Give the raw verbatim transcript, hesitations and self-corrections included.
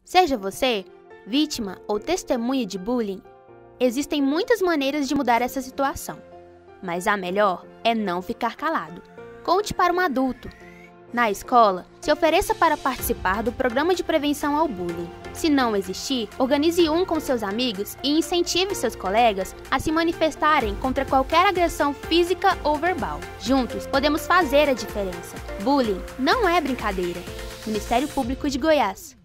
Seja você vítima ou testemunha de bullying, existem muitas maneiras de mudar essa situação, mas a melhor é não ficar calado. Conte para um adulto. Na escola, se ofereça para participar do programa de prevenção ao bullying. Se não existir, organize um com seus amigos e incentive seus colegas a se manifestarem contra qualquer agressão física ou verbal. Juntos, podemos fazer a diferença. Bullying não é brincadeira. Ministério Público de Goiás.